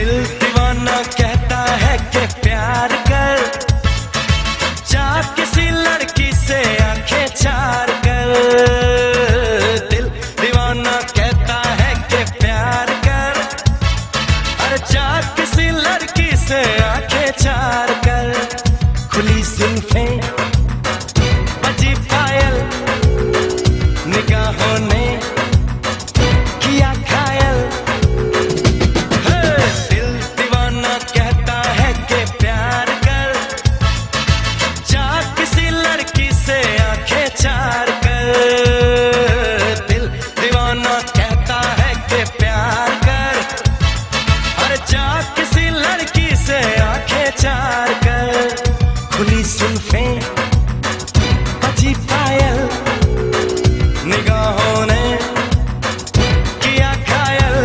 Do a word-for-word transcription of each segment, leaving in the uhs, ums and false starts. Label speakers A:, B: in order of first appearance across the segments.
A: दिल दीवाना कहता है कि प्यार कर, जा किसी लड़की से आंखें चार कर। दिल दीवाना कहता है कि प्यार कर, अरे जा किसी लड़की से आंखें चार कर। खुली जुल्फें बजी पायल, निगाहों ने किया घायल। दिल दीवाना कहता है कि प्यार कर, जा किसी लड़की से आंखें चार कर। दिल दीवाना कहता है कि प्यार कर, अरे जा किसी लड़की से आंखें चार कर। खुली जुल्फें बजी पायल, निगाहों ने किया घायल।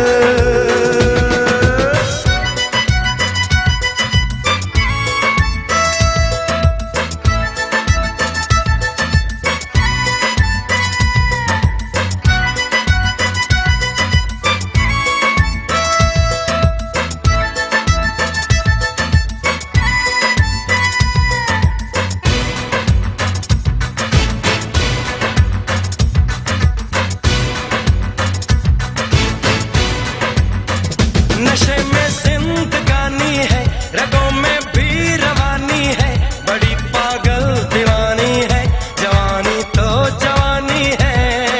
A: नशे में जिंदगानी है, रगों में भी रवानी है। बड़ी पागल दीवानी है, जवानी तो जवानी है।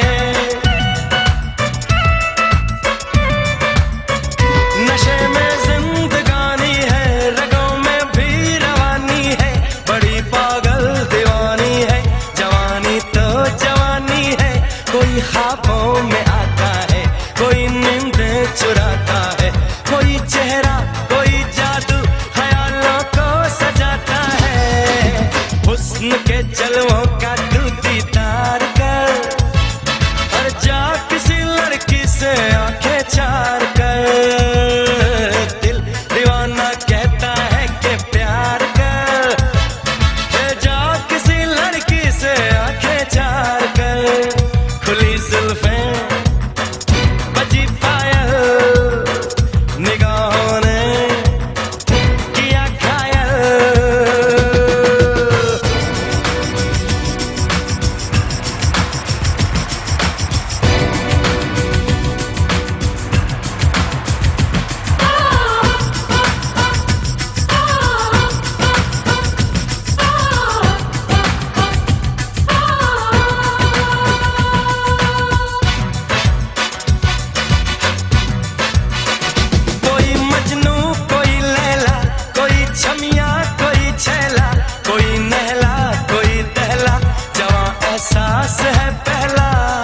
A: नशे में जिंदगानी है, रगों में भी रवानी है। बड़ी पागल दीवानी है, जवानी तो जवानी है। कोई ख्वाबों में आता है, कोई नींदें चुराता है। कोई चेहरा कोई जादू ख्यालों को सजाता है। हुस्न के जलवों का तू दीदार कर, और जा किसी लड़की से आंखें चार कर। दिल दीवाना कहता है कि प्यार कर, जा किसी लड़की से आंखें चार कर। खुली जुल्फें बजी पायल, निगाहों ने किया घायल। कोई मजनू कोई लैला, कोई छमिया कोई छैला। कोई नहला कोई दहला, जवां एहसास है पहला।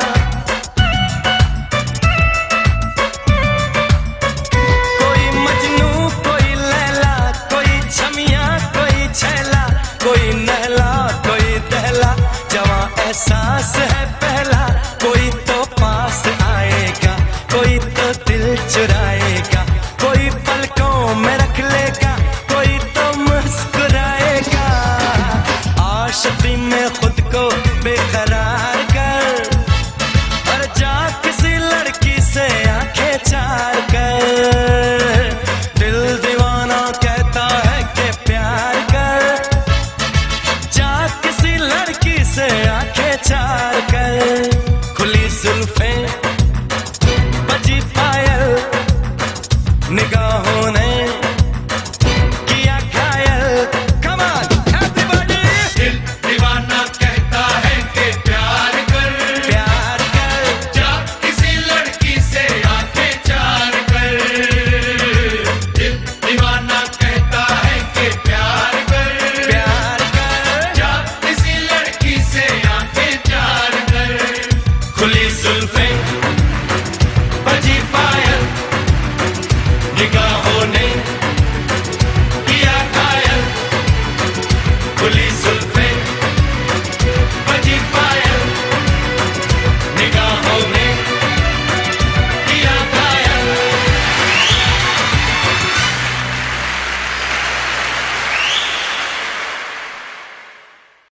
A: कोई मजनू कोई लैला, कोई छमिया कोई छैला। कोई नहला कोई दहला, जवां एहसास है पहला। कोई तो पास आएगा, कोई तो दिल चुराएगा। कोई पलकों में रख लेगा, कोई तो मुस्कुराएगा। आशिकी में खुद को बेकरार कर, और जा किसी लड़की से आंखें चार कर। दिल दीवाना कहता है कि प्यार कर, जा किसी लड़की से आंखें चार कर। खुली जुल्फें बजी पायल, निगाह